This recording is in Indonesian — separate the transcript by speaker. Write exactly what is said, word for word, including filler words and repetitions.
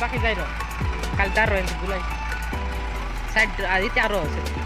Speaker 1: पाखे जाइर खाली तार रह्यो बुलाई साइड आदि त्यारो